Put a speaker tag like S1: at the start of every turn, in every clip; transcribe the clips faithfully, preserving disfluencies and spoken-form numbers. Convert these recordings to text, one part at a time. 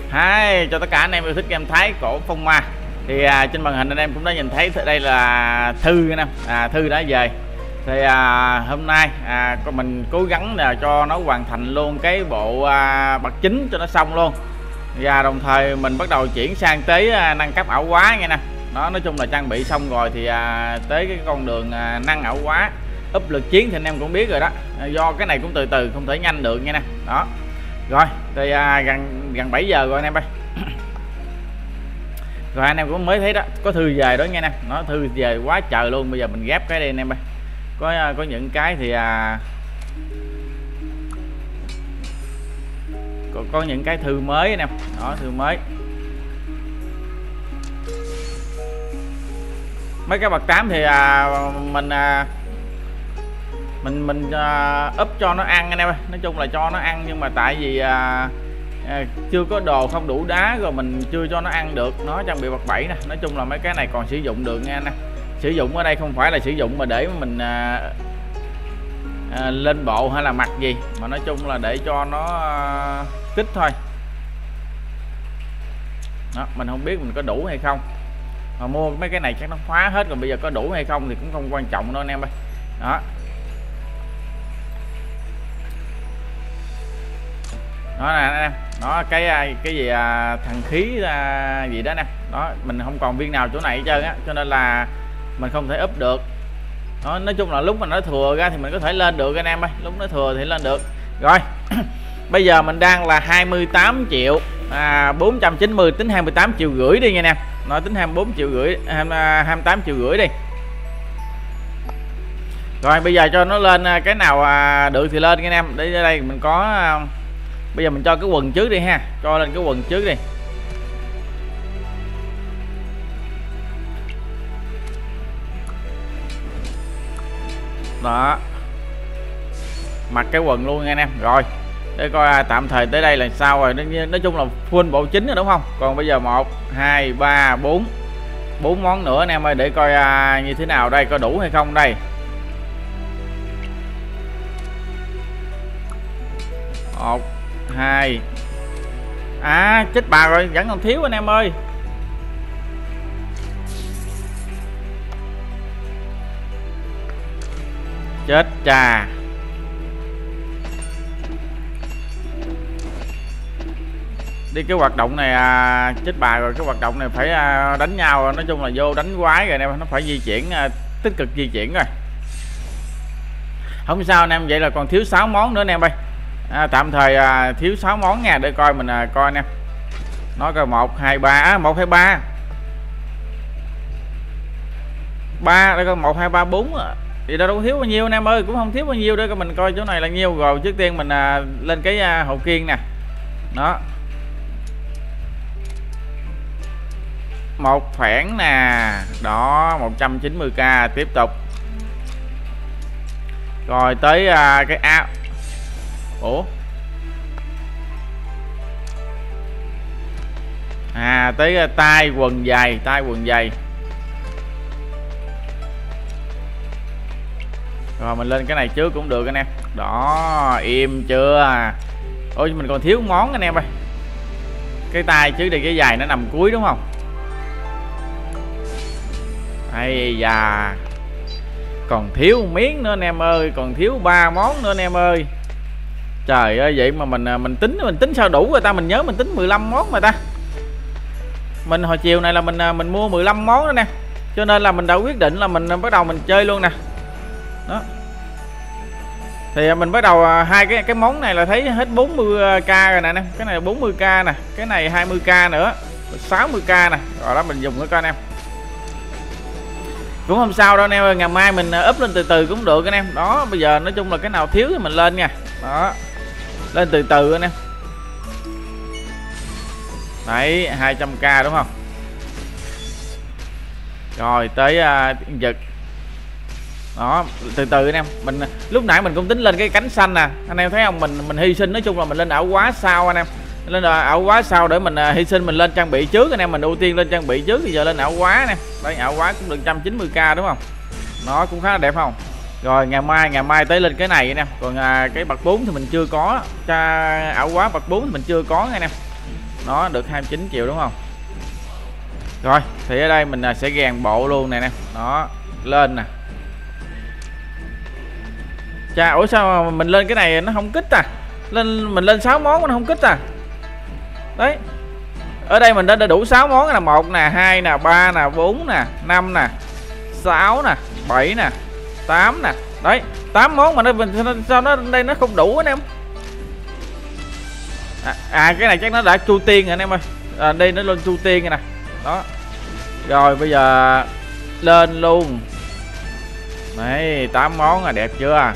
S1: Hi, cho tất cả anh em yêu thích game Thái cổ phong ma. Thì à, trên màn hình anh em cũng đã nhìn thấy đây là Thư anh em. À, Thư đã về. Thì à, hôm nay à, mình cố gắng là cho nó hoàn thành luôn cái bộ à, bậc chính cho nó xong luôn. Và đồng thời mình bắt đầu chuyển sang tới à, nâng cấp ảo quá nha nè. Nó nói chung là trang bị xong rồi thì à, tới cái con đường à, nâng ảo quá, úp lực chiến thì anh em cũng biết rồi đó. À, do cái này cũng từ từ không thể nhanh được nha nè. Đó. Rồi, thì à, gần gần bảy giờ rồi anh em ơi. Rồi anh em cũng mới thấy đó, có Thư về đó nha nè. Nó Thư về quá trời luôn. Bây giờ mình ghép cái đây anh em ơi. Có có những cái thì à, có, có những cái Thư mới anh em. Đó, Thư mới. Mấy cái bậc tám thì à, mình à, mình mình uh, úp cho nó ăn anh em ơi. Nói chung là cho nó ăn, nhưng mà tại vì uh, uh, chưa có đồ, không đủ đá, rồi mình chưa cho nó ăn được. Nó trang bị bậc bảy nè. Nói chung là mấy cái này còn sử dụng được nha anh em. Sử dụng ở đây không phải là sử dụng mà để mình uh, uh, lên bộ hay là mặc gì, mà nói chung là để cho nó uh, kích thôi. Đó, mình không biết mình có đủ hay không, mà mua mấy cái này chắc nó khóa hết rồi. Bây giờ có đủ hay không thì cũng không quan trọng đâu anh em ơi. Đó. Đó nè, nó cái cái gì à, thằng khí à, gì đó nè. Đó, mình không còn viên nào chỗ này hết trơn á, cho nên là mình không thể up được. Đó, nói chung là lúc mà nó thừa ra thì mình có thể lên được anh em ơi, lúc nó thừa thì lên được. Rồi. Bây giờ mình đang là hai mươi tám triệu à, bốn trăm chín mươi, tính hai mươi tám triệu rưỡi đi nha anh em. Nó tính hai mươi bốn triệu rưỡi, hai mươi tám triệu rưỡi đi. Rồi bây giờ cho nó lên cái nào à, được thì lên anh em. Để đây mình có à, bây giờ mình cho cái quần trước đi ha, cho lên cái quần trước đi. Đó, mặc cái quần luôn nha anh em. Rồi để coi tạm thời tới đây là sao rồi. Nói chung là full bộ chính rồi đúng không. Còn bây giờ một hai ba bốn bốn món nữa anh em ơi, để coi à, như thế nào đây, có đủ hay không đây. Một hai, à chết bà rồi, vẫn còn thiếu anh em ơi. Chết chà. Đi cái hoạt động này à, chết bà rồi, cái hoạt động này phải à, đánh nhau. Nói chung là vô đánh quái rồi anh em, nó phải di chuyển à, tích cực di chuyển rồi. Không sao anh em, vậy là còn thiếu sáu món nữa anh em ơi. À, tạm thời à, thiếu sáu món nha, để coi mình à, coi nè. Nó coi một hai ba, à, một hai ba ba, đây coi một hai ba bốn thì đâu thiếu bao nhiêu anh em ơi, cũng không thiếu bao nhiêu. Để coi mình coi chỗ này là nhiêu. Rồi trước tiên mình à, lên cái à, hậu kiên nè. Đó, một phản nè. Đó, một trăm chín mươi k. Tiếp tục. Rồi tới à, cái áo. Ủa, à tới uh, tay quần dày, tay quần dày. Rồi mình lên cái này trước cũng được anh em. Đó, im chưa. Ôi mình còn thiếu món anh em ơi. Cái tay trước đi, cái giày nó nằm cuối đúng không. Ây da, còn thiếu một miếng nữa anh em ơi, còn thiếu ba món nữa anh em ơi. Trời ơi, vậy mà mình mình tính mình tính sao đủ rồi ta. Mình nhớ mình tính mười lăm món mà ta. Mình hồi chiều này là mình mình mua mười lăm món đó nè. Cho nên là mình đã quyết định là mình bắt đầu mình chơi luôn nè. Đó. Thì mình bắt đầu hai cái cái món này là thấy hết bốn mươi k rồi nè anh em. Cái này bốn mươi k nè, cái này hai mươi k nữa, sáu mươi k nè. Rồi đó, mình dùng cái coi anh em. Cũng không sao đâu anh em ơi, ngày mai mình up lên từ từ cũng được anh em. Đó, bây giờ nói chung là cái nào thiếu thì mình lên nha. Đó, lên từ từ anh em. Đấy, hai trăm k đúng không. Rồi tới uh, giật. Đó, từ từ anh em. Mình lúc nãy mình cũng tính lên cái cánh xanh nè. Anh em thấy không, mình mình hy sinh. Nói chung là mình lên ảo quá sau anh em. Lên ảo quá sau để mình uh, hy sinh mình lên trang bị trước anh em. Mình ưu tiên lên trang bị trước, bây giờ lên ảo quá nè. Đấy, ảo quá cũng được một trăm chín mươi k đúng không. Nó cũng khá là đẹp không. Rồi ngày mai ngày mai tới lên cái này anh em. Còn à, cái bậc bốn thì mình chưa có. Cha ảo quá bậc bốn thì mình chưa có anh em. nó được hai mươi chín triệu đúng không? Rồi thì ở đây mình sẽ gàn bộ luôn này nè, nó lên nè. Chà, ủa sao mà mình lên cái này nó không kích à? Lên mình lên sáu món nó không kích à? Đấy. Ở đây mình đã đủ sáu món là một nè, hai nè, ba nè, bốn nè, năm nè, sáu nè, bảy nè, tám nè. Đấy, tám món mà nó mình sao nó đây nó không đủ anh em. À, à cái này chắc nó đã chu tiên rồi anh em ơi. À, đây nó lên chu tiên rồi nè. Đó. Rồi bây giờ lên luôn. Đấy, tám món là đẹp chưa?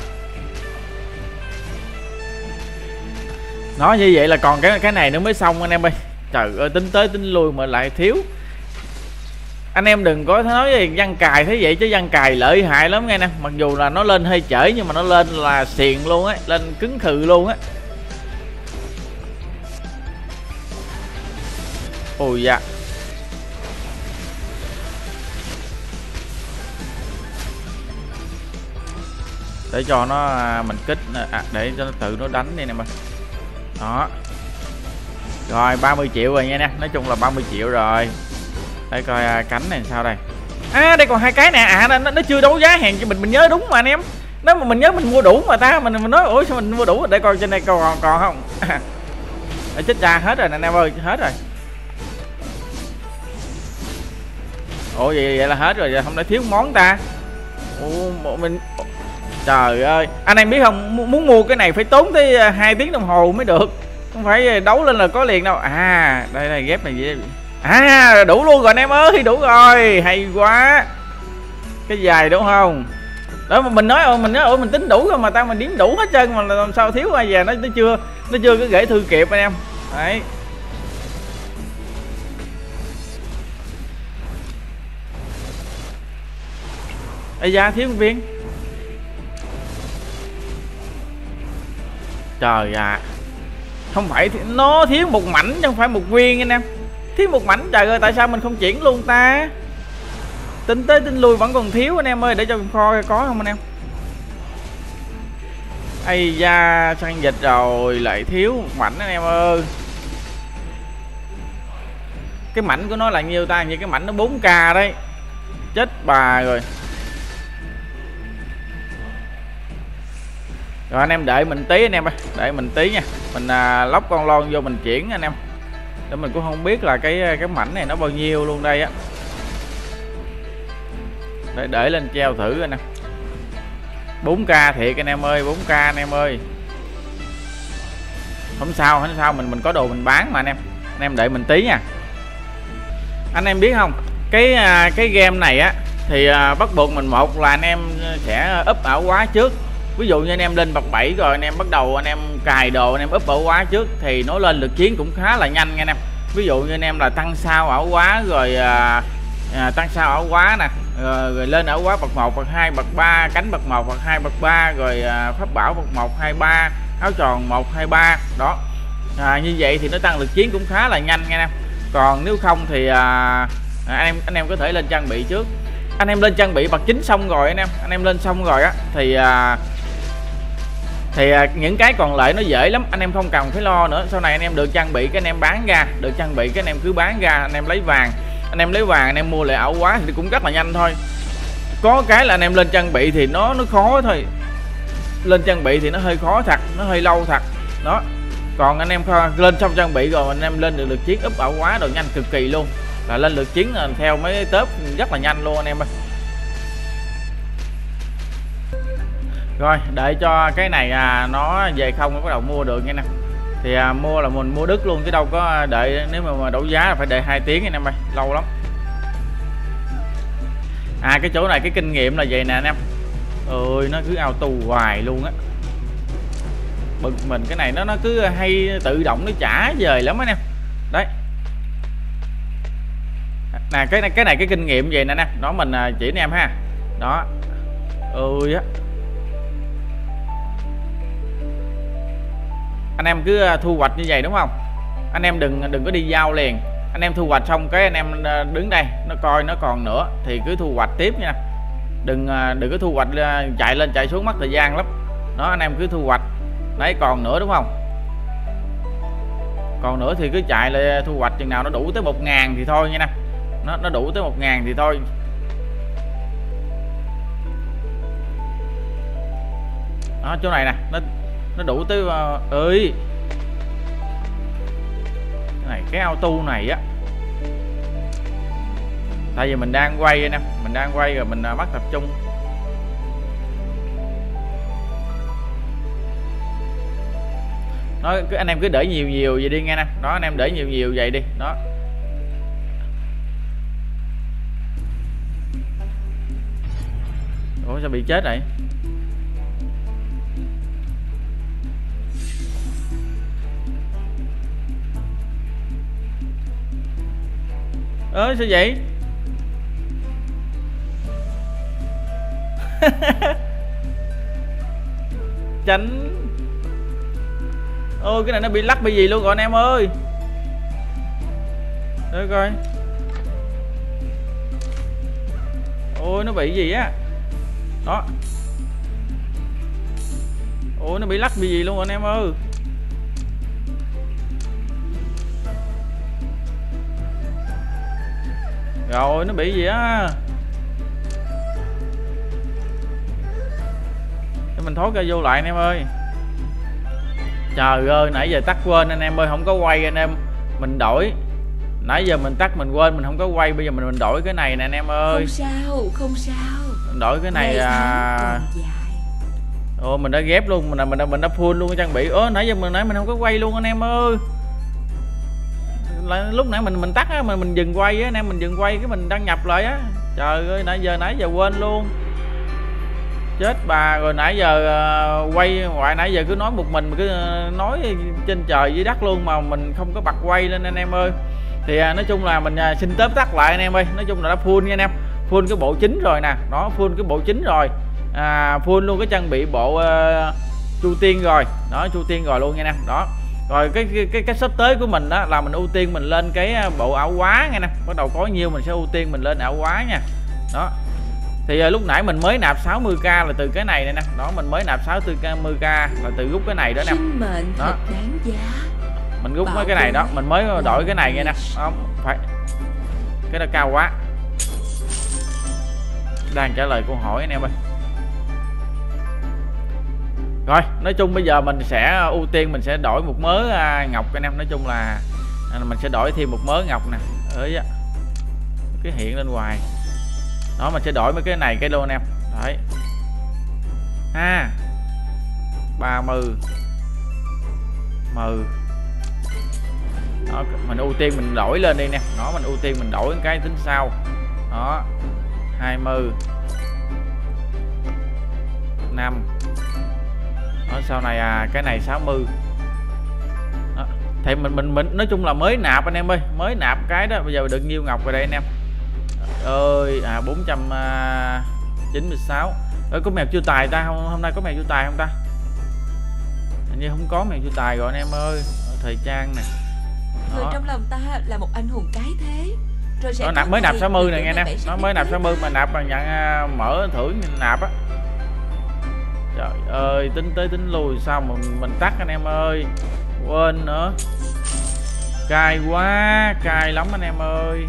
S1: Nói như vậy là còn cái cái này nữa mới xong anh em ơi. Trời ơi, tính tới tính lui mà lại thiếu. Anh em đừng có nói về văn cài thế vậy chứ văn cài lợi hại lắm nghe nè. Mặc dù là nó lên hơi trễ nhưng mà nó lên là xiền luôn á, lên cứng khừ luôn á. Ôi da. Để cho nó mình kích à, để cho nó tự nó đánh đi nè mà. Đó. Rồi ba mươi triệu rồi nha nè, nói chung là ba mươi triệu rồi. Để coi à, cánh này sao đây. À đây còn hai cái nè, à nó, nó chưa đấu giá hàng cho mình mình nhớ đúng mà anh em. Nếu mà mình nhớ mình mua đủ mà ta mình mình nói ủa sao mình mua đủ, để coi trên đây còn còn không. Để chết cha hết rồi nè anh em ơi, hết rồi. Ủa vậy, vậy là hết rồi, vậy không để thiếu món ta. Ủa mình trời ơi, anh em biết không, muốn mua cái này phải tốn tới hai tiếng đồng hồ mới được. Không phải đấu lên là có liền đâu. À, đây đây ghép này gì. À, đủ luôn rồi anh em ơi, đủ rồi, hay quá. Cái dài đúng không? Đó mà mình nói ôi mình nói ôi mình tính đủ rồi mà tao mình đếm đủ hết trơn mà làm sao thiếu ai về nó nó chưa nó chưa có gửi thư kịp anh em. Đấy. Ây da, thiếu một viên. Trời ạ. À. Không phải nó thiếu một mảnh chứ không phải một viên anh em. Thiếu một mảnh, trời ơi tại sao mình không chuyển luôn ta? Tính tới tính lui vẫn còn thiếu anh em ơi, để cho kho có không anh em? Ây da, săn dịch rồi lại thiếu một mảnh anh em ơi. Cái mảnh của nó là nhiêu ta? Như cái mảnh nó bốn k đấy. Chết bà rồi. Rồi anh em đợi mình tí anh em ơi, đợi mình tí nha. Mình à, lóc con lon vô mình chuyển anh em. Để mình cũng không biết là cái cái mảnh này nó bao nhiêu luôn đây á. Để để lên treo thử anh em. bốn k thiệt anh em ơi, bốn k anh em ơi. Không sao, không sao, mình mình có đồ mình bán mà anh em. Anh em đợi mình tí nha. Anh em biết không, cái cái game này á thì à, bắt buộc mình một là anh em sẽ up ảo quá trước. Ví dụ như anh em lên bậc bảy rồi anh em bắt đầu anh em cài đồ anh em up ảo quá trước thì nó lên lực chiến cũng khá là nhanh nha anh em. Ví dụ như anh em là tăng sao ảo quá rồi à, à, tăng sao ảo quá nè, rồi, rồi lên ảo quá bậc một, bậc hai, bậc ba, cánh bậc một, bậc hai, bậc ba, rồi à, pháp bảo bậc một, hai, ba, áo tròn một, hai, ba đó. À, như vậy thì nó tăng lực chiến cũng khá là nhanh nha anh em. Còn nếu không thì à, anh em anh em có thể lên trang bị trước. Anh em lên trang bị bậc chín xong rồi anh em, anh em lên xong rồi á thì à, thì à, những cái còn lại nó dễ lắm, anh em không cần phải lo nữa. Sau này anh em được trang bị cái anh em bán ra, được trang bị cái anh em cứ bán ra, anh em lấy vàng, anh em lấy vàng anh em mua lại ảo quá thì cũng rất là nhanh thôi. Có cái là anh em lên trang bị thì nó nó khó thôi, lên trang bị thì nó hơi khó thật, nó hơi lâu thật đó. Còn anh em lên xong trang bị rồi anh em lên được lực chiến úp ảo quá đồ nhanh cực kỳ luôn, là lên lực chiến là theo mấy tớp rất là nhanh luôn anh em ơi. Rồi để cho cái này à, nó về không nó bắt đầu mua được nha nè. Thì à, mua là mình mua đứt luôn chứ đâu có đợi, nếu mà, mà đấu giá là phải đợi hai tiếng anh em ơi, lâu lắm. À cái chỗ này cái kinh nghiệm là vậy nè anh em. Ơi nó cứ auto hoài luôn á. Bực mình cái này nó nó cứ hay tự động nó trả về lắm anh em. Đấy. Nè cái này cái này cái kinh nghiệm vậy nè nè, nó mình chỉ anh em ha. Đó. Ơi á. Anh em cứ thu hoạch như vậy đúng không? Anh em đừng đừng có đi giao liền. Anh em thu hoạch xong cái anh em đứng đây nó coi nó còn nữa thì cứ thu hoạch tiếp nha. Đừng đừng có thu hoạch chạy lên chạy xuống mất thời gian lắm. Đó anh em cứ thu hoạch. Đấy còn nữa đúng không? Còn nữa thì cứ chạy lại thu hoạch chừng nào nó đủ tới một ngàn thì thôi nha nè. Nó nó đủ tới một ngàn thì thôi. Đó, chỗ này nè, nó nó đủ tới uh, ơi. Cái này cái auto này á. Tại vì mình đang quay nè, mình đang quay rồi mình uh, bắt tập trung. Nó cứ anh em cứ để nhiều nhiều vậy đi nghe nè. Đó, anh em để nhiều nhiều vậy đi. Đó. Ủa sao bị chết vậy? Ơ sao vậy? Tránh. Ôi cái này nó bị lắc bị gì luôn rồi anh em ơi. Để coi. Ôi nó bị gì á. Đó. Ôi nó bị lắc bị gì luôn rồi anh em ơi. Rồi nó bị gì á. Để mình thối ra vô lại anh em ơi. Trời ơi nãy giờ tắt quên anh em ơi, không có quay anh em. Mình đổi. Nãy giờ mình tắt mình quên mình không có quay, bây giờ mình mình đổi cái này nè anh em ơi.
S2: Không sao, không sao.
S1: Mình đổi cái này à. Ồ mình đã ghép luôn, mình đã, mình đã, mình đã full luôn cái trang bị. Ơ nãy giờ mình nãy mình không có quay luôn anh em ơi. Lúc nãy mình mình tắt á, mình mình dừng quay á anh em, mình dừng quay cái mình đăng nhập lại á. Trời ơi nãy giờ nãy giờ quên luôn. Chết bà rồi, nãy giờ uh, quay ngoại nãy giờ cứ nói một mình, cứ uh, nói trên trời dưới đất luôn mà mình không có bật quay lên anh em ơi. Thì uh, nói chung là mình uh, xin tóm tắt lại anh em ơi, nói chung là đã full nha anh em, full cái bộ chính rồi nè, nó full cái bộ chính rồi, à, full luôn cái trang bị bộ uh, chu tiên rồi, đó chu tiên rồi luôn nha anh em. Đó rồi cái cái cái, cái sắp tới của mình đó là mình ưu tiên mình lên cái bộ ảo quá nha nè, bắt đầu có nhiêu mình sẽ ưu tiên mình lên ảo quá nha. Đó thì uh, lúc nãy mình mới nạp sáu mươi k là từ cái này nè, đó mình mới nạp sáu mươi k là từ rút cái này đó nè. Đó
S2: đáng giá.
S1: Mình rút mấy cái này đó, mình mới đổi cái này nha nè. Không phải cái đó cao quá. Đang trả lời câu hỏi anh em ơi. Rồi nói chung bây giờ mình sẽ ưu tiên mình sẽ đổi một mớ ngọc anh em, nói chung là mình sẽ đổi thêm một mớ ngọc nè, ơi cái hiện lên hoài. Đó mình sẽ đổi mấy cái này cái luôn anh em. Đấy ha, ba mươi mười. Đó mình ưu tiên mình đổi lên đi nè, nó mình ưu tiên mình đổi cái tính sau. Đó hai mươi năm. Đó sau này à cái này sáu mươi. Đó. Thì mình mình mình nói chung là mới nạp anh em ơi, mới nạp cái đó, bây giờ được nhiêu ngọc rồi đây anh em ơi. À bốn trăm chín mươi sáu. Ơi có mèo chưa tài ta, hôm, hôm nay có mèo chưa tài không ta? Hình như không có mèo chưa tài rồi anh em ơi. Ở thời trang nè.
S2: Người trong lòng ta là một anh hùng cái thế. Rồi sẽ
S1: nó nạp mới nạp sáu mươi này nghe nè, nó mới nạp sáu mươi mà nạp bằng nhận uh, mở thưởng nạp á. Trời ơi tính tới tính lui sao mà mình, mình tắt anh em ơi, quên nữa, cay quá, cay lắm anh em ơi.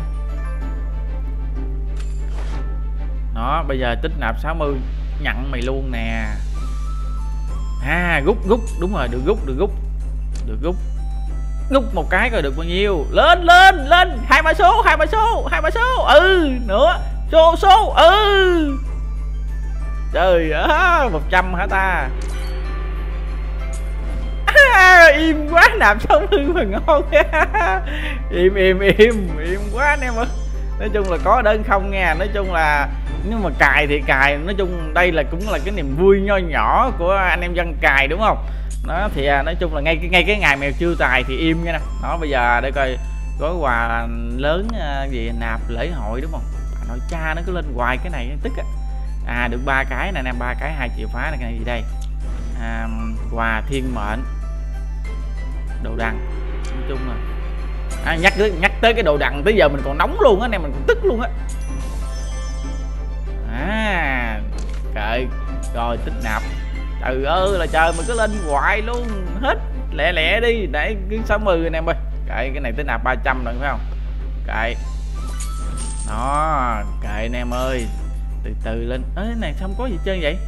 S1: Đó bây giờ tích nạp sáu mươi nhận mày luôn nè. À rút rút đúng rồi, được rút được rút được rút rút một cái coi được bao nhiêu. Lên lên lên hai ba số, hai ba số, hai ba số. Ừ nữa số số. Ừ trời ơi một trăm hả ta. À, im quá, nạp sáu mươi mà ngon. im im im im quá anh em ơi. Nói chung là có đơn không nha, nói chung là nhưng mà cài thì cài, nói chung đây là cũng là cái niềm vui nho nhỏ của anh em dân cài đúng không. Đó thì à, nói chung là ngay ngay cái ngày mèo chưa tài thì im nha nè. Đó bây giờ để coi gói quà lớn à, gì nạp lễ hội đúng không. À, nội cha nó cứ lên hoài cái này tức á. À được ba cái này nè, ba cái hai chìa phá này, cái này gì đây, à, quà thiên mệnh, đồ đằng. Nói chung là à, nhắc nhắc tới cái đồ đằng tới giờ mình còn nóng luôn á, anh em mình còn tức luôn á. À kệ rồi tích nạp. Trời ơi là trời mình cứ lên hoài luôn, hết lẹ lẹ đi để cứ sáu mươi anh em ơi. Kệ cái này tới nạp ba trăm rồi phải không? Kệ đó, kệ anh em ơi, từ từ lên. Ê cái này không có gì trơn vậy.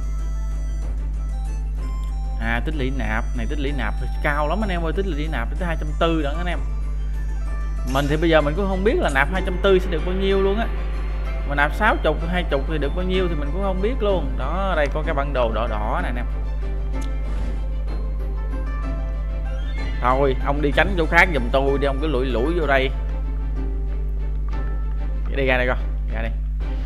S1: À tích lũy nạp này, tích lũy nạp cao lắm anh em ơi, tích lũy nạp tới hai trăm bốn mươi đó anh em. Mình thì bây giờ mình cũng không biết là nạp hai trăm bốn mươi sẽ được bao nhiêu luôn á, mà nạp sáu mươi hai mươi thì được bao nhiêu thì mình cũng không biết luôn. Đó đây có cái bản đồ đỏ đỏ này nè. Thôi ông đi tránh chỗ khác giùm tôi đi, ông cứ lủi lủi vô đây. Đi ra đây coi, ra đây.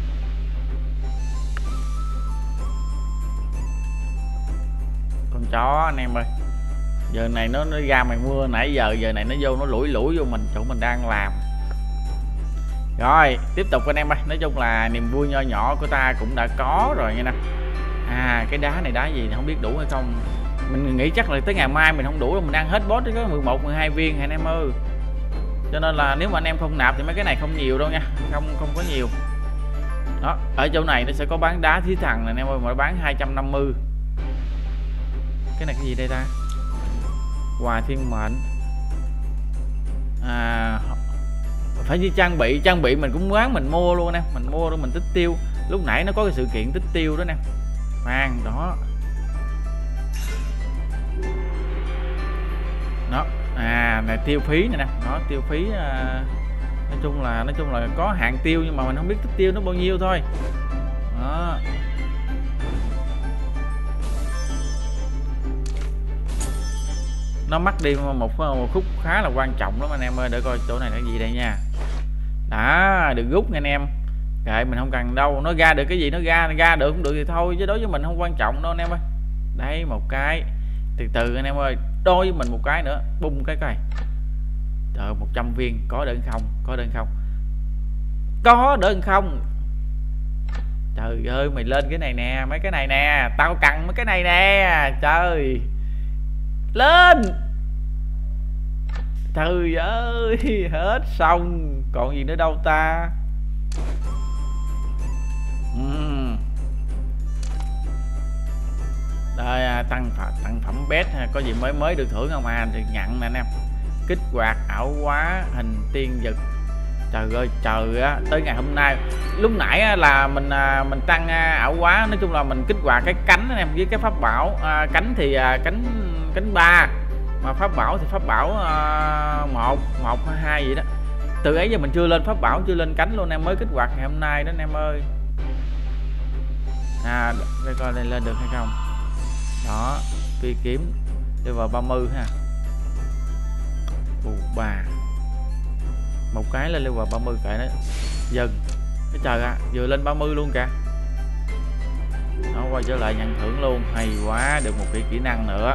S1: Con chó anh em ơi, giờ này nó nó ra mày mưa nãy giờ, giờ này nó vô nó lủi lủi vô mình chỗ mình đang làm. Rồi tiếp tục anh em ơi, nói chung là niềm vui nho nhỏ của ta cũng đã có rồi nha nè. À cái đá này đá gì không biết đủ hay không, mình nghĩ chắc là tới ngày mai mình không đủ, mình ăn hết boss có mười một mười hai viên anh em ơi. Cho nên là nếu mà anh em không nạp thì mấy cái này không nhiều đâu nha, không không có nhiều. Đó ở chỗ này nó sẽ có bán đá thí thần này anh em ơi, mà nó bán hai trăm năm mươi. Cái này cái gì đây ta? Quà thiên mệnh. À phải đi trang bị, trang bị mình cũng quán mình mua luôn nè, mình mua rồi mình tích tiêu. Lúc nãy nó có cái sự kiện tích tiêu đó nè, vàng đó. Đó à này tiêu phí này nè, nó tiêu phí à, nói chung là nói chung là có hạn tiêu nhưng mà mình không biết tích tiêu nó bao nhiêu thôi. Đó. Nó mất đi một, một khúc khá là quan trọng lắm anh em ơi. Để coi chỗ này là cái gì đây nha. Đã được rút nha anh em. Kệ mình không cần đâu, nó ra được cái gì nó ra ra được cũng được thì thôi, chứ đối với mình không quan trọng đâu anh em ơi. Đây một cái, từ từ anh em ơi, đôi với mình một cái nữa, bung cái coi. Trời một trăm viên có đơn không? Có đơn không? Có đơn không? Trời ơi mày lên cái này nè, mấy cái này nè, tao cần mấy cái này nè. Trời lên. Trời ơi hết xong, còn gì nữa đâu ta. uhm. Đây tăng tăng phẩm bét, có gì mới mới được thưởng không à? Thì nhận nè anh em. Kích hoạt ảo quá hình tiên dực. Trời ơi trời á, tới ngày hôm nay lúc nãy á, là mình à, mình tăng à, ảo quá, nói chung là mình kích hoạt cái cánh anh em với cái pháp bảo à, cánh thì à, cánh cánh ba, mà pháp bảo thì pháp bảo à, một một hay hai gì đó. Từ ấy giờ mình chưa lên pháp bảo, chưa lên cánh luôn em, mới kích hoạt ngày hôm nay đó anh em ơi. À đây coi đây lên được hay không. Đó phi kiếm level ba mươi ha. Ồ bà một cái lên level ba mươi kệ nó dần cái trời à, vừa lên ba mươi luôn kìa. Nó quay trở lại nhận thưởng luôn, hay quá, được một cái kỹ năng nữa.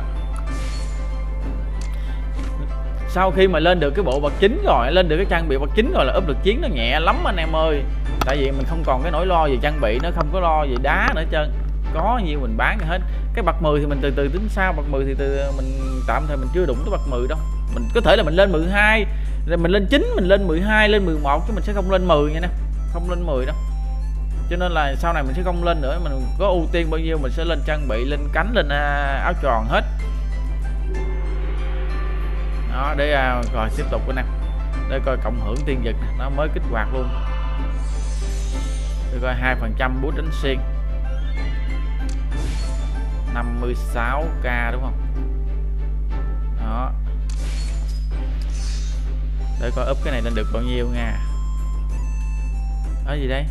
S1: Sau khi mà lên được cái bộ vật chính rồi, lên được cái trang bị vật chính rồi là úp lực chiến nó nhẹ lắm anh em ơi. Tại vì mình không còn cái nỗi lo về trang bị, nó không có lo về đá nữa trơn, có nhiêu mình bán hết. Cái bậc mười thì mình từ từ tính sao, bậc mười thì từ mình tạm thời mình chưa đụng tới bậc mười đâu. Mình có thể là mình lên mười hai rồi mình lên chín, mình lên mười hai, lên mười một chứ mình sẽ không lên mười nha nè, không lên mười đâu. Cho nên là sau này mình sẽ không lên nữa, mình có ưu tiên bao nhiêu mình sẽ lên trang bị, lên cánh, lên áo tròn hết. Đó để à, rồi tiếp tục nè, để coi cộng hưởng tiên dực nó mới kích hoạt luôn. Để coi hai phần trăm boost đánh xuyên năm mươi sáu k đúng không? Đó để coi up cái này lên được bao nhiêu nha. Đó gì đây?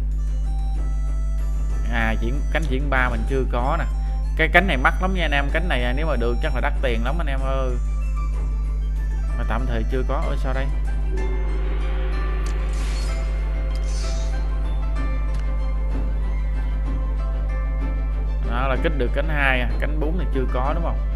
S1: À chuyển cánh chuyển ba mình chưa có nè. Cái cánh này mắc lắm nha anh em, cánh này nếu mà được chắc là đắt tiền lắm anh em ơi. Mà tạm thời chưa có. Ở sao đây? Đó là kích được cánh hai, cánh bốn thì chưa có đúng không?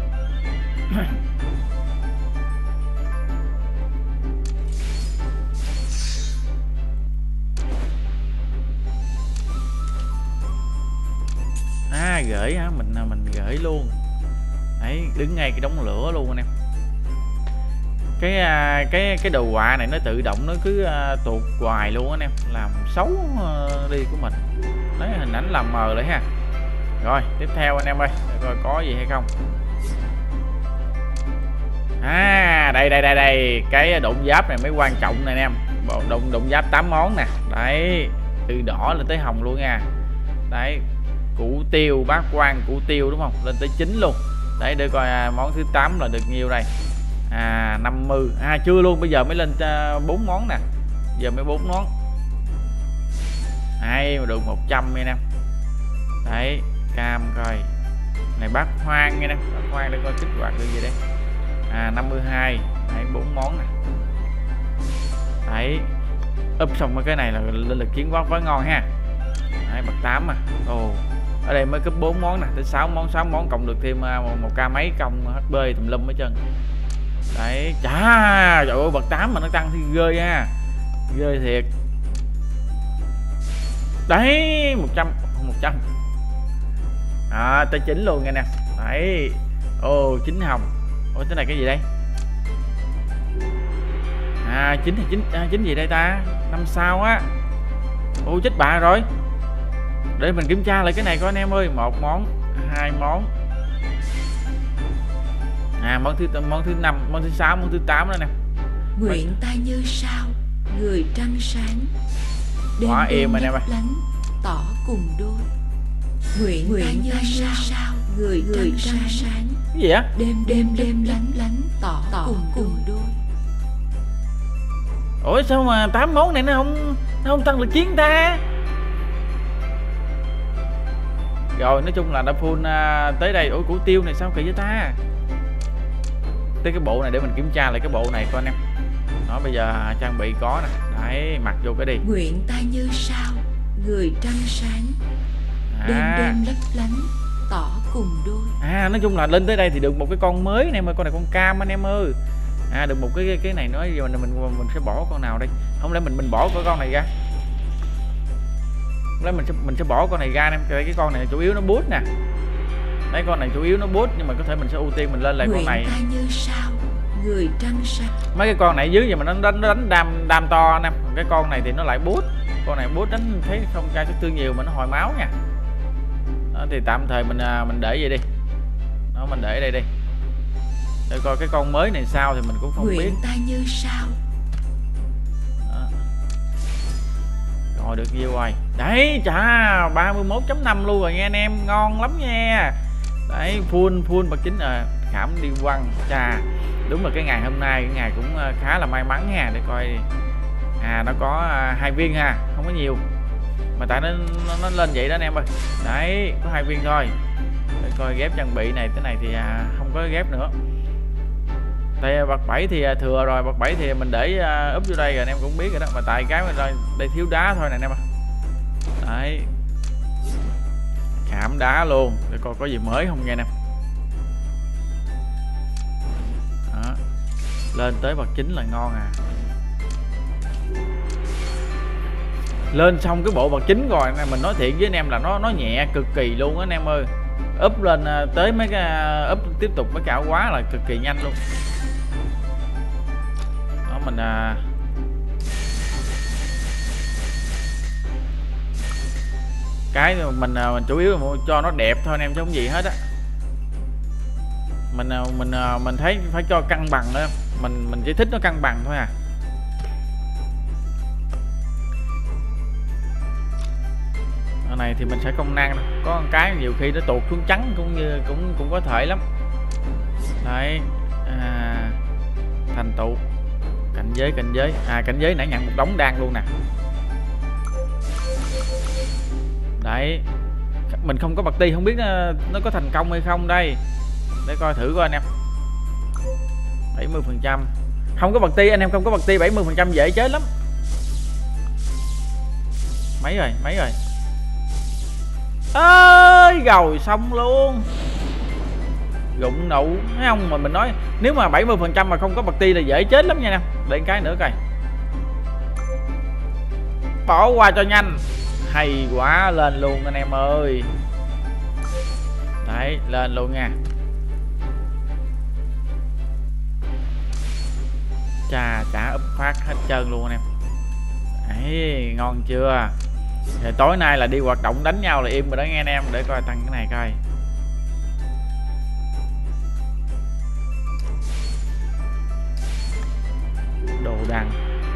S1: À gửi hả? Mình mình gửi luôn. Đấy, đứng ngay cái đống lửa luôn anh em. Cái cái cái đồ họa này nó tự động nó cứ uh, tuột hoài luôn anh em, làm xấu uh, đi của mình. Đấy hình ảnh làm mờ lại ha. Rồi tiếp theo anh em ơi, để coi có gì hay không. À đây đây đây đây, cái độn giáp này mới quan trọng nè anh em. Độn độn giáp tám món nè. Đấy, từ đỏ lên tới hồng luôn nha. Đấy, củ tiêu, bát quan củ tiêu đúng không? Lên tới chín luôn. Đấy, để coi món thứ tám là được nhiêu đây. À năm mươi. À chưa luôn, bây giờ mới lên bốn uh, món nè. Giờ mới bốn món. Hay mà được một trăm nha anh em. Đấy, cam coi. Này bát hoang nha nè, bát hoang để coi kích hoạt được gì đây. À năm mươi hai. Đấy, bốn món nè. Đấy, úp xong mấy cái này là lên lực chiến quá quá ngon ha. Đấy, bậc tám mà. Ồ, ở đây mới cấp bốn món nè, tới sáu món, sáu món cộng được thêm một, một ca mấy công hát pê tùm lum hết trơn. Đấy, chà, trời ơi bậc tám mà nó tăng thì ghê ha. Ghê thiệt. Đấy, một trăm, một trăm. À, tới chín luôn nha nè. Đấy. Ồ, chín hồng. Ủa cái này cái gì đây? À chín thì chín, à, chín gì đây ta? Năm sao á. Ôi chết bà rồi. Để mình kiểm tra lại cái này coi anh em ơi. Một món, hai món. À món thứ món thứ năm, món thứ sáu, món thứ tám đó nè.
S2: Nguyện ta như sao, người trăng sáng. Đêm
S1: quá
S2: đêm
S1: êm anh em ơi.
S2: lánh, tỏ cùng đôi. Nguyện, Nguyện ta như sao, sao người, người trăng, trăng sáng.
S1: Cái gì á?
S2: Đêm đêm đêm lánh lánh, tỏ, tỏ cùng, cùng đôi.
S1: Ủa sao mà tám món này nó không nó không tăng lực chiến ta? Rồi nói chung là đã full uh, tới đây. Ủa củ tiêu này sao kỳ với ta? Tới cái bộ này để mình kiểm tra lại cái bộ này coi anh em. Đó bây giờ trang bị có nè. Đấy, mặc vô cái đi.
S2: Nguyện ta như sao, người trăng sáng. À. Đêm đêm lấp lánh, tỏ cùng đôi.
S1: À nói chung là lên tới đây thì được một cái con mới này mà con này con cam anh em ơi. À được một cái cái, cái này nói giờ mình mình mình sẽ bỏ con nào đây? Không lẽ mình mình bỏ cái con này ra? Không lẽ mình sẽ mình sẽ bỏ con này ra em. Cái con này chủ yếu nó boost nè. Đấy con này chủ yếu nó boost nhưng mà có thể mình sẽ ưu tiên mình lên lại con này.
S2: Ta như sao, người trăng sáng.
S1: Mấy cái con này dưới giờ mình nó đánh nó đánh đam đam to nè. Cái con này thì nó lại boost. Con này boost đánh thấy không ra sức tương nhiều mà nó hồi máu nha. Đó, thì tạm thời mình mình để vậy đi. Đó mình để đây đi. Để coi cái con mới này sao thì mình cũng không
S2: Nguyện
S1: biết.
S2: Ta như sao.
S1: Đó. Rồi được nhiêu rồi. Đấy chà ba mươi mốt chấm năm luôn rồi nha anh em. Ngon lắm nha. Đấy full full bậc chính à, khảm đi quăng. Chà đúng là cái ngày hôm nay cái ngày cũng khá là may mắn nha. Để coi. À nó có hai viên ha, không có nhiều. Mà tại nó, nó nó lên vậy đó anh em ơi. Đấy có hai viên thôi. Để coi ghép trang bị này. Cái này thì à, không có ghép nữa. Tại bậc bảy thì thừa rồi, bậc bảy thì mình để uh, úp vô đây rồi anh em cũng biết rồi đó. Mà tại cái mình đây thiếu đá thôi nè anh em ạ. Đấy. Khảm đá luôn. Để coi có gì mới không nha anh em. Đó. Lên tới bậc chín là ngon à. Lên xong cái bộ bậc chín rồi anh em, mình nói thiệt với anh em là nó nó nhẹ cực kỳ luôn á anh em ơi. Úp lên tới mấy cái úp tiếp tục mấy cái ảo quá là cực kỳ nhanh luôn. Đó mình à... cái mình mình chủ yếu là cho nó đẹp thôi anh em chứ không gì hết á. Mình mình mình thấy phải cho cân bằng nữa. Mình mình chỉ thích nó cân bằng thôi à. Ở này thì mình sẽ công năng đâu. Có một cái nhiều khi nó tụt xuống trắng cũng như cũng cũng có thể lắm. Đấy. À, thành tựu cảnh giới cảnh giới à cảnh giới nãy nhận một đống đan luôn nè. Đấy mình không có bật ti không biết nó, nó có thành công hay không đây. Để coi thử coi anh em. bảy mươi phần trăm không có bật ti anh em, không có bật ti bảy mươi phần trăm dễ chết lắm. Mấy rồi mấy rồi ơi rồi xong luôn. Gụng nụ thấy không, mà mình nói nếu mà bảy mươi phần trăm mà không có bật ti là dễ chết lắm nha nè. Để cái nữa coi. Bỏ qua cho nhanh. Hay quá, lên luôn anh em ơi. Đấy lên luôn nha. Chà chả úp phát hết trơn luôn anh em. Đấy ngon chưa. Thì tối nay là đi hoạt động đánh nhau là im rồi đó nghe anh em. Để coi tăng cái này coi. đằng.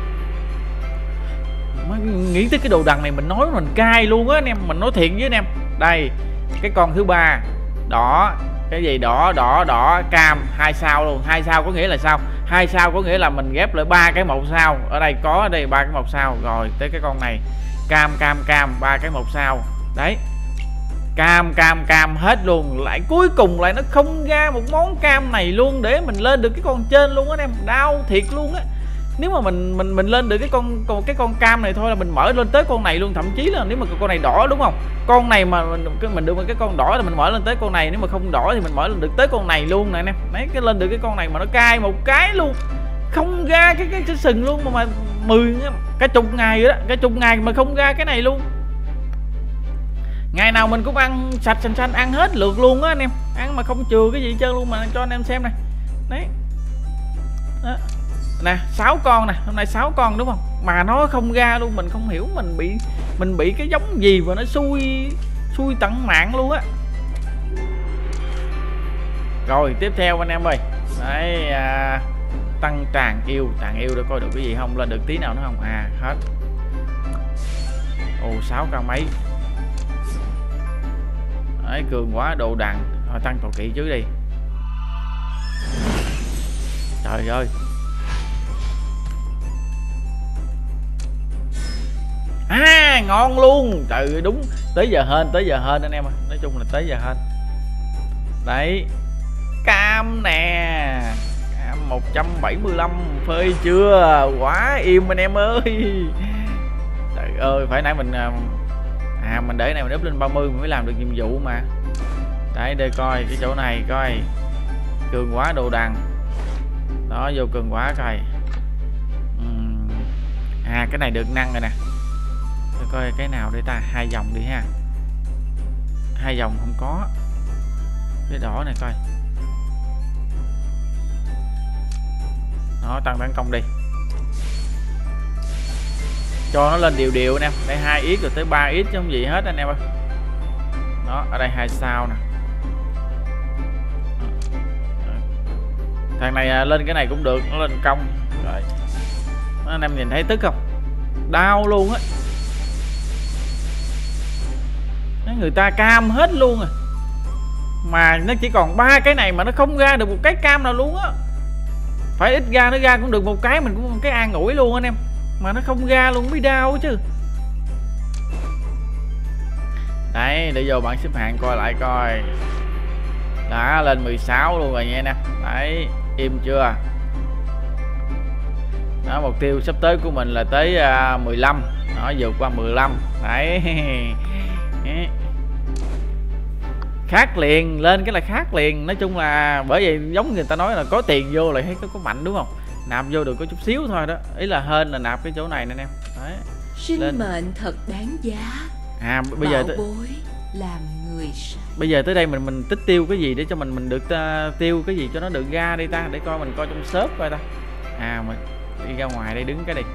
S1: Mới nghĩ tới cái đồ đằng này mình nói mình cay luôn á anh em, mình nói thiệt với anh em. Đây cái con thứ ba đỏ, cái gì đỏ đỏ đỏ cam, hai sao luôn. Hai sao có nghĩa là sao? Hai sao có nghĩa là mình ghép lại ba cái một sao. Ở đây có ở đây ba cái một sao. Rồi tới cái con này cam cam cam, ba cái một sao. Đấy, cam cam cam hết luôn. Lại cuối cùng lại nó không ra một món cam này luôn để mình lên được cái con trên luôn á em. Đau thiệt luôn á. Nếu mà mình mình mình lên được cái con, con cái con cam này thôi là mình mở lên tới con này luôn. Thậm chí là nếu mà con này đỏ đúng không, con này mà mình mình được cái con đỏ là mình mở lên tới con này. Nếu mà không đỏ thì mình mở lên được tới con này luôn nè anh em. Đấy, cái lên được cái con này mà nó cay một cái luôn, không ra cái cái, cái sừng luôn. Mà mà mười cái chục ngày rồi đó, cái chục ngày mà không ra cái này luôn. Ngày nào mình cũng ăn sạch xanh xanh, ăn hết lượt luôn á anh em, ăn mà không chừa cái gì hết trơn luôn. Mà cho anh em xem này. Đấy đó. Nè, sáu con nè, hôm nay sáu con đúng không? Mà nó không ra luôn, mình không hiểu mình bị mình bị cái giống gì mà nó xui xui tận mạng luôn á. Rồi tiếp theo anh em ơi. Đấy, à, tăng tràng yêu, tràng yêu để coi được cái gì không, lên được tí nào nữa không? À hết. Ồ sáu cao mấy. Đấy, cường quá, đồ đằng. Thôi tăng cầu kỵ chứ đi. Trời ơi. À ngon luôn. Trời ơi, đúng tới giờ hên, tới giờ hên anh em ơi. Nói chung là tới giờ hên. Đấy, cam nè, cam một trăm bảy mươi lăm, phơi chưa? Quá im anh em ơi. Trời ơi, phải nãy mình à mình để này mình úp lên ba mươi mình mới làm được nhiệm vụ mà. Đấy, để coi cái chỗ này coi. Cường quá đồ đằng. Đó, vô cường quá coi. uhm. À cái này được năng rồi nè. Để coi cái nào để ta, hai dòng đi ha. Hai dòng không có. Cái đỏ này coi. Đó, tăng tấn công đi. Cho nó lên đều đều anh em. Đây hai ít rồi tới ba ít chứ không gì hết anh em ơi. Đó, ở đây hai sao nè. Thằng này lên cái này cũng được, nó lên công. Rồi. Anh em nhìn thấy tức không? Đau luôn á. Người ta cam hết luôn à. Mà nó chỉ còn ba cái này mà nó không ra được một cái cam nào luôn á. Phải ít ra nó ra cũng được một cái, mình cũng một cái an ủi luôn anh em. Mà nó không ra luôn mới đau chứ. Đấy, để vô bảng xếp hạng coi lại coi. Đã lên mười sáu luôn rồi nha nè. Đấy, im chưa? Đó, mục tiêu sắp tới của mình là tới uh, mười lăm. Đó, vượt qua mười lăm. Đấy. Khác liền, lên cái là khác liền. Nói chung là bởi vậy giống người ta nói là có tiền vô lại thấy có, có mạnh đúng không? Nạp vô được có chút xíu thôi đó. Ý là hên là nạp cái chỗ này nè em. Đấy.
S2: Sinh
S1: lên.
S2: mệnh thật đáng giá.
S1: À bây giờ tới...
S2: bối làm người sai.
S1: Bây giờ tới đây mình mình tích tiêu cái gì để cho mình mình được uh, tiêu cái gì cho nó được ra đi ta, để coi mình coi trong shop coi ta. À mình đi ra ngoài đây đứng cái đi.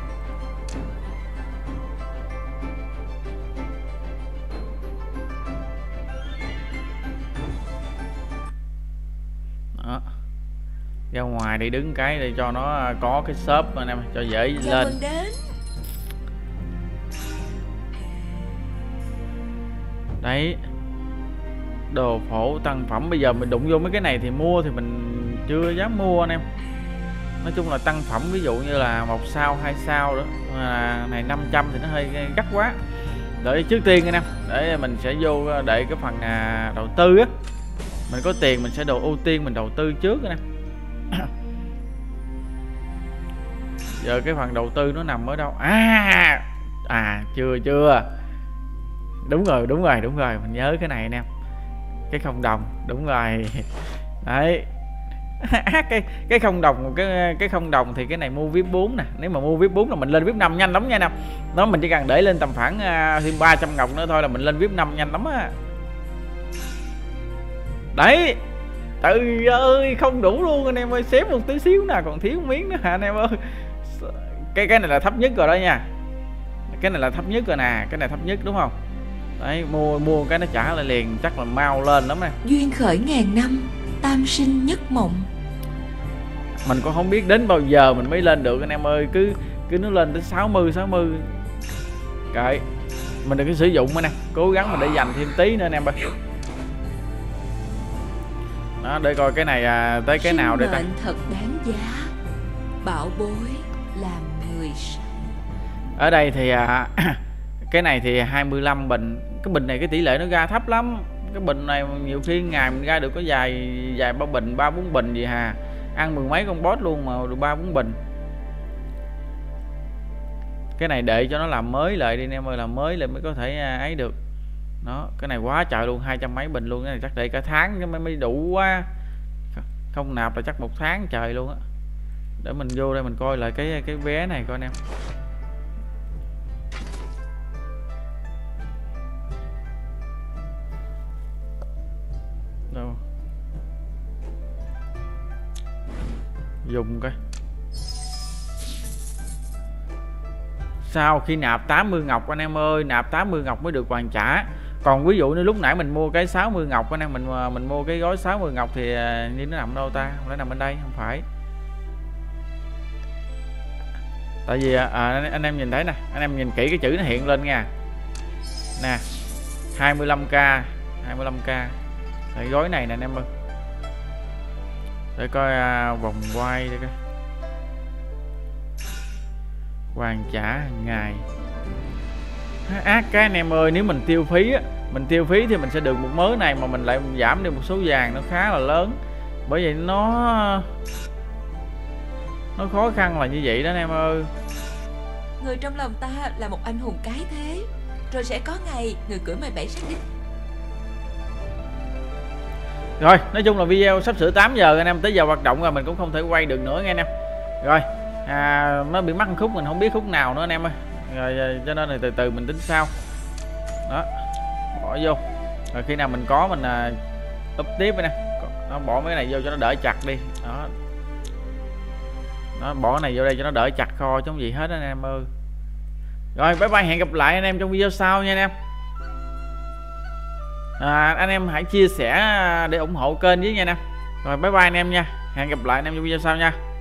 S1: Đó. Ra ngoài đi đứng cái để cho nó có cái shop anh em, cho dễ
S2: Chào
S1: lên. Đấy, đồ phổ tăng phẩm. Bây giờ mình đụng vô mấy cái này thì mua thì mình chưa dám mua anh em. Nói chung là tăng phẩm ví dụ như là một sao hai sao đó à, này năm trăm thì nó hơi gắt quá. Để trước tiên anh em, để mình sẽ vô để cái phần à, đầu tư á. Mình có tiền mình sẽ đầu ưu tiên mình đầu tư trước anh em. Giờ cái phần đầu tư nó nằm ở đâu? À à chưa chưa đúng rồi đúng rồi đúng rồi mình nhớ cái này anh em, cái không đồng, đúng rồi. Đấy. cái cái không đồng, cái cái không đồng thì cái này mua vê i pê bốn nè. Nếu mà mua vê i pê bốn là mình lên vê i pê năm nhanh lắm nha anh em. Nó mình chỉ cần để lên tầm khoảng uh, thêm ba trăm ngọc nữa thôi là mình lên vê i pê năm nhanh lắm á. Đấy. Trời ơi không đủ luôn anh em ơi, xém một tí xíu nè, còn thiếu miếng nữa hả anh em ơi. Cái cái này là thấp nhất rồi đó nha. Cái này là thấp nhất rồi nè, cái này thấp nhất đúng không? Đấy, mua mua cái nó trả lại liền, chắc là mau lên lắm nè.
S2: Duyên khởi ngàn năm, tam sinh nhất mộng.
S1: mình cũng không biết đến bao giờ mình mới lên được anh em ơi. Cứ cứ nó lên tới sáu mươi sáu mươi kệ, mình đừng có sử dụng nữa nè, cố gắng mình để dành thêm tí nữa anh em ơi. Đó, để coi cái này à, tới cái nào đây ta.
S2: Sinh mệnh thật đáng giá, bảo bối làm người say.
S1: Ở đây thì à, cái này thì hai mươi lăm bình. Cái bình này cái tỷ lệ nó ra thấp lắm. Cái bình này nhiều khi ngày mình ra được có vài vài ba bình, ba bốn bình gì hà. Ăn mười mấy con boss luôn mà được ba bốn bình. Cái này để cho nó làm mới lại đi anh em ơi, làm mới lại mới có thể ấy được. Đó, cái này quá trời luôn, hai trăm mấy bình luôn. Cái này chắc để cả tháng mới mới đủ quá. Không nạp là chắc một tháng trời luôn á. Để mình vô đây mình coi lại cái cái vé này coi anh em. Đâu dùng coi. Sau khi nạp tám mươi ngọc anh em ơi, nạp tám mươi ngọc mới được hoàn trả. Còn ví dụ như lúc nãy mình mua cái sáu mươi ngọc anh em, mình mình mua cái gói sáu mươi ngọc thì như nó nằm đâu ta? Không phải nằm bên đây, không phải. Tại vì à, anh em nhìn thấy nè, anh em nhìn kỹ cái chữ nó hiện lên nha. Nè, hai mươi lăm k, hai mươi lăm k. Cái gói này nè anh em ơi. Để coi à, vòng quay đây coi. Hoàn trả hàng ngày. Ác cái anh em ơi, nếu mình tiêu phí á, mình tiêu phí thì mình sẽ được một mớ này mà mình lại giảm đi một số vàng nó khá là lớn. Bởi vậy nó nó khó khăn là như vậy đó anh em ơi.
S2: Người trong lòng ta là một anh hùng cái thế, rồi sẽ có ngày người cưỡi mười bảy sắc đích.
S1: Rồi, nói chung là video sắp sửa tám giờ anh em, tới giờ hoạt động rồi mình cũng không thể quay được nữa nghe anh em. Rồi, à, nó bị mắc một khúc mình không biết khúc nào nữa anh em ơi. Rồi cho nên là từ từ mình tính sau. Đó, bỏ vô. Rồi khi nào mình có mình à, up tiếp nè. Nó bỏ mấy cái này vô cho nó đỡ chặt đi. Đó. Nó bỏ cái này vô đây cho nó đỡ chặt kho chứ không gì hết anh em ơi. Rồi bye bye, hẹn gặp lại anh em trong video sau nha anh em. À, anh em hãy chia sẻ để ủng hộ kênh với nha anh em. Rồi bye bye anh em nha. Hẹn gặp lại anh em trong video sau nha.